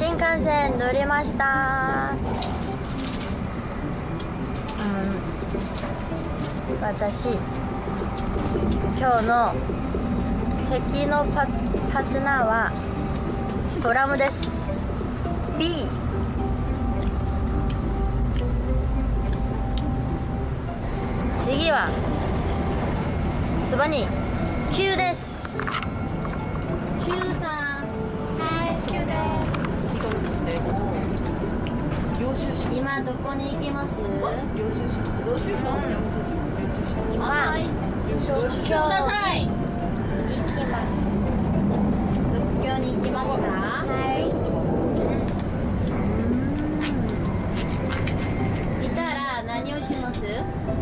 新幹線乗りました。私今日の席のパートナーはドラムです。 B。 次はそばに Q です。 Q さん。 はい、Q です。 今どこに行きます？ 領収書。領収書？ 今東京に行きます。 東京に行きますか？ はい。 いたら何をします？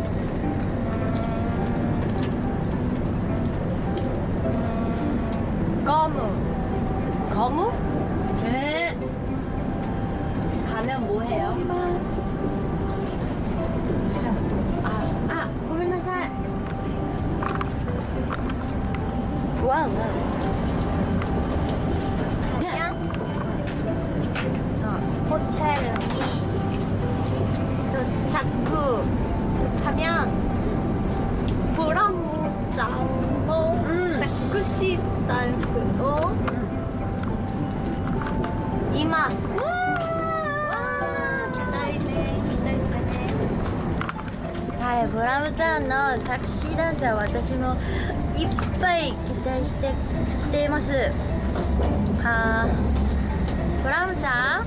ガム。ガム？ 가면 뭐 해요? 아, ごめんなさい。와우. 호텔이 도착하면 브라무장도 섹시 댄스도 이마스. はい、ブラムちゃんのセクシーダンスは私もいっぱい期待しています。ブラムちゃん、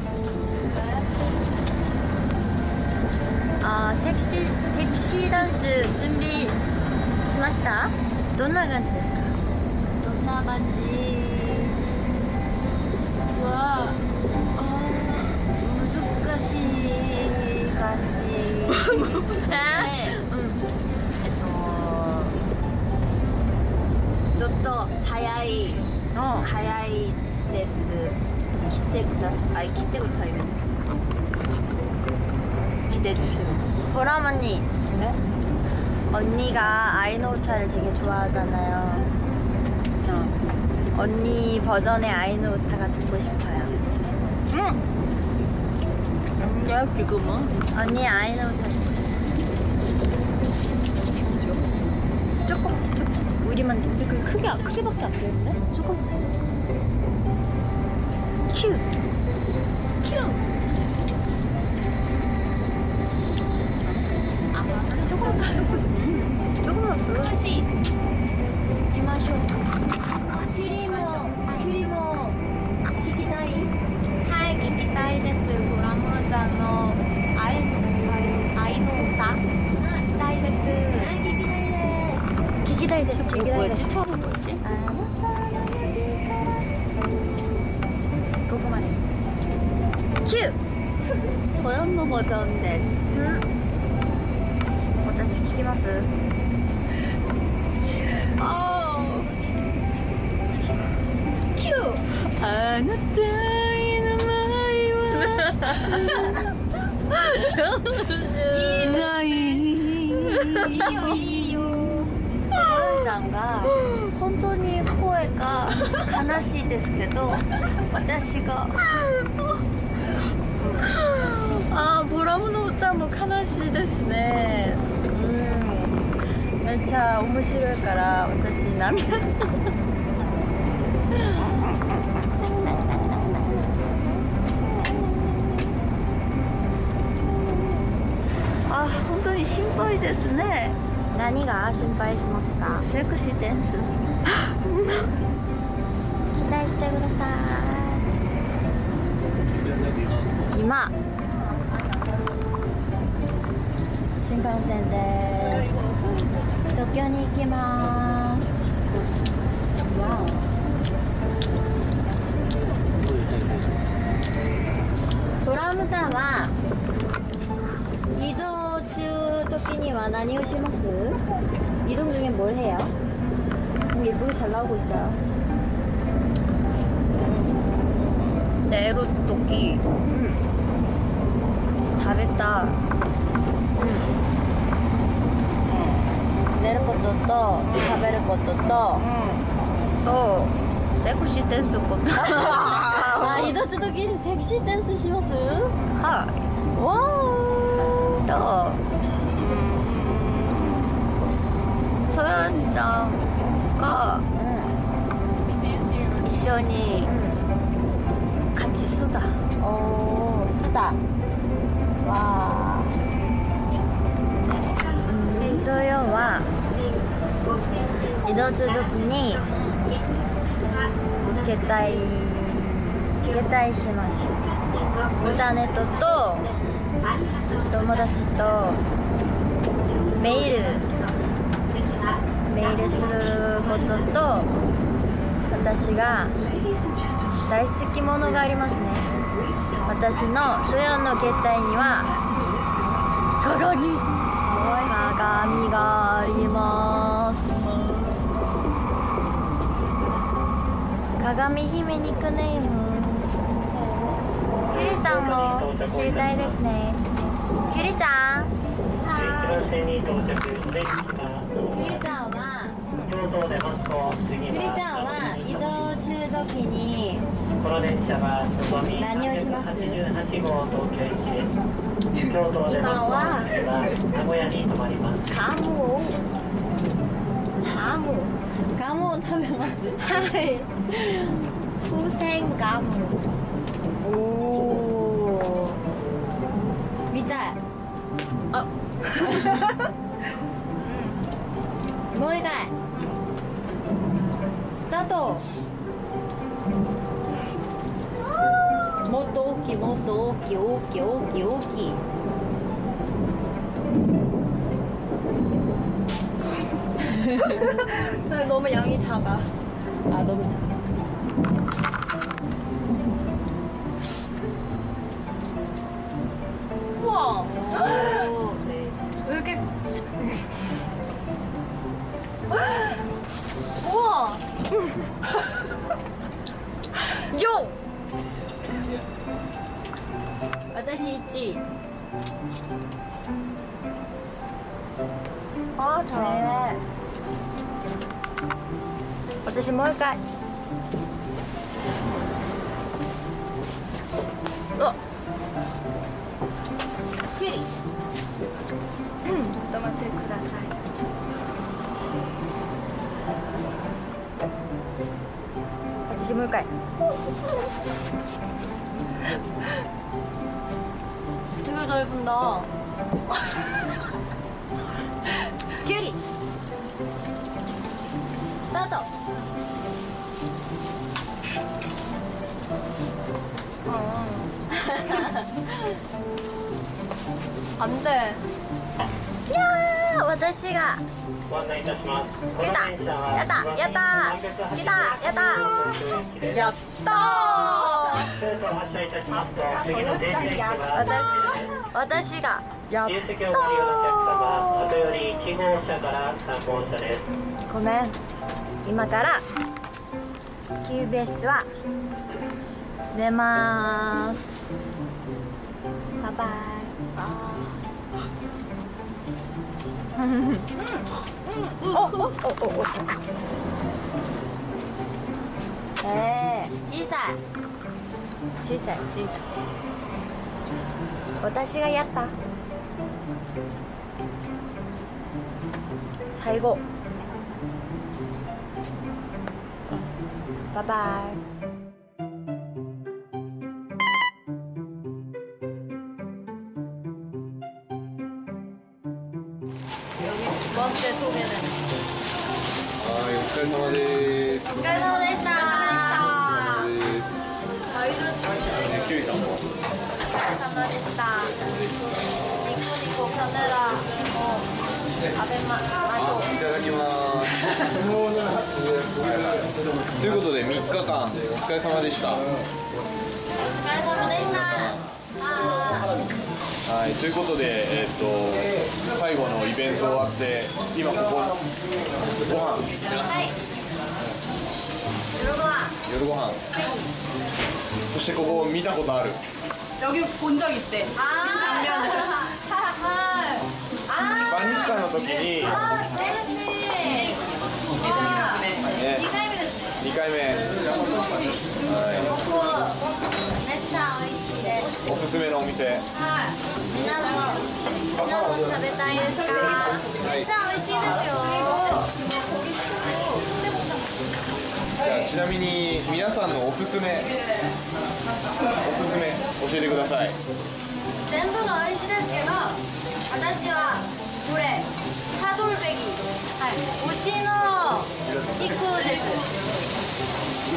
セクシーダンス準備しました？どんな感じですか？ どんな感じは難しい感じね。ちょっと早いです。来てくださいね。기대해주세요. 보람 언니. 네? 언니가 아이노우타를 되게 좋아하잖아요. 언니 버전의 아이노우타가 듣고 싶어요. 야, 지금은? 언니 아이노우타 조금 우리만 근데 그게 크게밖에 안 되는데? 조금 큐 조금 났어. 끝이 이마쇼. 큐리모 키키다이. 하이, 기타이 데스. 보라무장의 아이노우타. 기타이 데스. 키키다이 데스. 뭐였지? 처음은 뭐였지? 고구마네. 큐. 소연노 버전 데스. 私聞きます。 キュー。 あなたの名前はいいよ。ソヨンちゃんが本当に声が悲しいですけど、私がボラムの歌も悲しいですね。めっちゃ面白いから私涙本当に心配ですね。 何が心配しますか？ セクシーダンス期待してください。今新幹線です。東京に行きます。わお。ドラムさんは移動中時には何をします？ 이동 중에 뭘 해요? 예쁘게 잘 나오고 있어요. 네로토끼. 잘했다. 내릴 것도 또,食べる것도 또, 또 섹시 댄스 것도. あ、移動中時にセクシーダンスします？ はい。 わと、ソヨンちゃんが一緒に勝ちそうだ。 おー、スタわー。ソヨンは移動中時に携帯します。インターネットと友達とメールすることと、私が大好きものがありますね。私のソヨンの携帯には鏡があります。鏡姫ニックネーム。キュリさんも知りたいですね。キュリちゃん。キュリちゃんは移動中時に何をします？今はガムを食べます。 はい。風船ガム。 おー、見たい。あもう一回スタート。もっと大きい、もっと大きい、大きい、大きい、大きい。 너무 양이 작아. 아, 너무 작아. 우와. 오, 네. 왜 이렇게 우와. 요. 私1位。 あ、잘하네. 私もう一回。うわ、キュリ。 ちょっと待ってください。 私もう一回。되게 넓은다. キュリスタート。 안 돼. いやー、私がご案内いたします。 やったやったやった来たやったやったそろそろ発車いたしますと、次の電車駅は私がやっ自由席をご利用のお客様、後より1号車から3号車です。 ごめん、今からQBSは出まーす。バイバイ。小さい小さい。私がやった。最後。バイバイ。 번째 소개는 はい、お疲れ様です。 お疲れ様でした。 キュウリさんも。 お疲れ様でした。ニコニコカメラを食べましょう。 いただきます。ということで3日間お疲れ様でした。 お疲れ様でした。 はい、ということで、最後のイベント終わって今ここご飯、 はい。夜ご飯。 夜ご飯、そしてここ見たことある。 여기 본 적 있대. 작년에. バニスタの時に、ね、2回目。はい。 おすすめのお店。 みんなも食べたいですか？めっちゃ美味しいですよ。 じゃあちなみに皆さんのおすすめ教えてください。 全部が美味しいですけど、私はこれチャドルベギ、牛の肉です。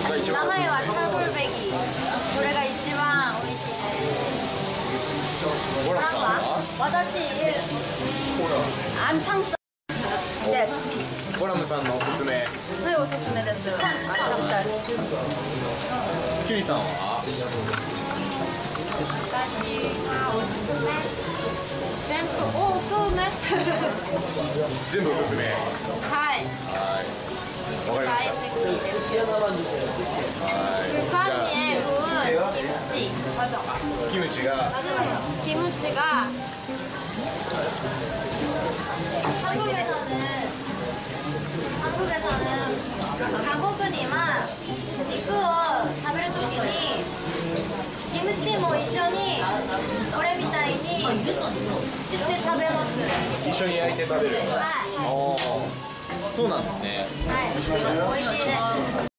が一番名前はチャドルベギ。これが一番美味しいです。 ゴラムさんは？ 私、アンチャンスです。 ゴラムさんのおすすめ。 はい、おすすめです。アンチャンス。 キュリさんは？ 全部おすすめ。 全部おすすめ。 はい。 はい。わかりま大し好きです。 た。はい。じゃあ キムチがキムチが韓国には肉を食べるときにキムチも一緒にこれみたいにして食べます。 一緒に焼いて食べる。 はい、 おお、そうなんですね。 はい、美味しいです。